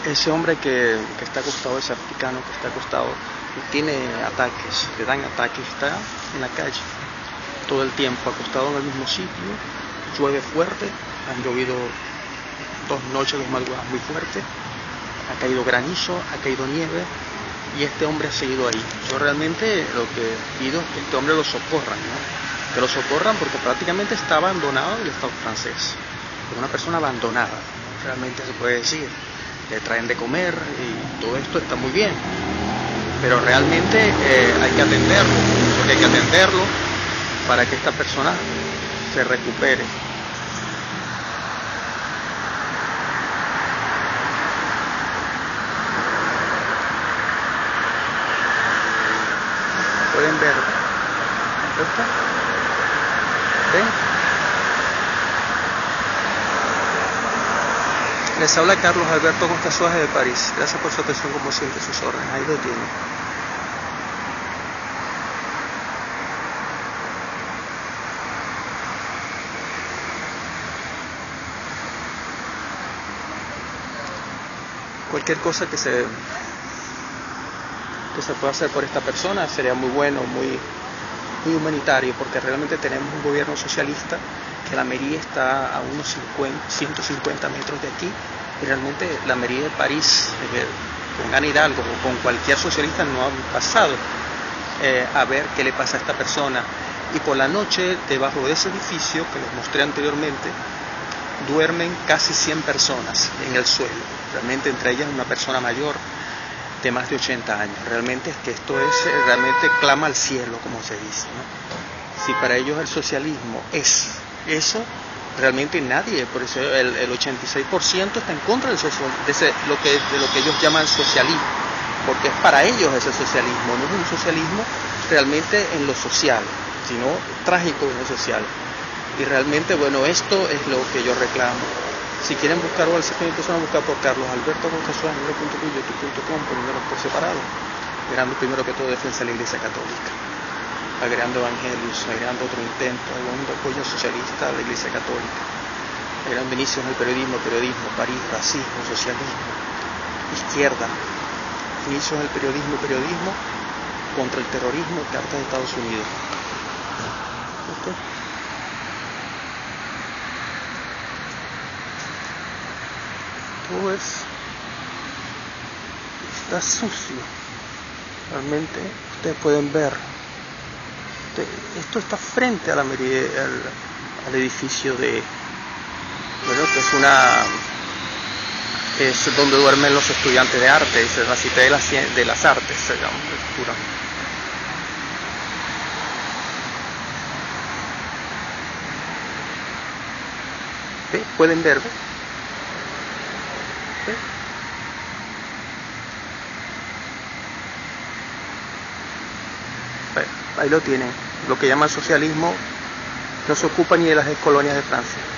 Ese hombre que está acostado, ese africano que está acostado, tiene ataques, le dan ataques, está en la calle todo el tiempo, acostado en el mismo sitio, llueve fuerte, han llovido 2 noches, 2 madrugadas muy fuertes, ha caído granizo, ha caído nieve y este hombre ha seguido ahí. Yo realmente lo que pido es que este hombre lo socorran, ¿no? Que lo socorran porque prácticamente está abandonado el Estado francés, es una persona abandonada, realmente se puede decir. Le traen de comer y todo esto está muy bien, pero realmente hay que atenderlo, porque hay que atenderlo para que esta persona se recupere. Pueden ver, ¿esto? ¿Ven? Les habla Carlos Alberto Costa Suárez de París. Gracias por su atención, como siempre, sus órdenes. Ahí lo tienen. Cualquier cosa que se pueda hacer por esta persona sería muy bueno, muy humanitario, porque realmente tenemos un gobierno socialista que la mairie está a unos 150 metros de aquí y realmente la mairie de París, con Ana Hidalgo o con cualquier socialista no han pasado a ver qué le pasa a esta persona. Y por la noche, debajo de ese edificio que les mostré anteriormente, duermen casi 100 personas en el suelo, realmente entre ellas una persona mayor de más de 80 años. Realmente es que esto realmente clama al cielo, como se dice, ¿no? Si para ellos el socialismo es eso, realmente nadie, por eso el 86% está en contra de lo que ellos llaman socialismo, porque es para ellos ese socialismo, no es un socialismo realmente en lo social, sino trágico en lo social. Y realmente, bueno, esto es lo que yo reclamo. Si quieren buscar o al sector empiezan a buscar por Carlos Alberto Costa Suárez, youtube.com, poniéndolo por separado, mirando primero que todo defensa de la Iglesia Católica, agregando evangelios, agregando otro intento, agregando apoyo socialista a la Iglesia Católica, agregando inicios en el periodismo, París, racismo, socialismo, izquierda, inicios en el periodismo contra el terrorismo, cartas de Estados Unidos. ¿Okay? Todo está sucio, realmente ustedes pueden ver. Esto está frente a la mairie, al edificio de, bueno, que es donde duermen los estudiantes de arte, es la Cité de las Artes, digamos, ¿ve? Pueden ver, ¿ve? Ahí lo tienen. Lo que llaman socialismo no se ocupa ni de las colonias de Francia.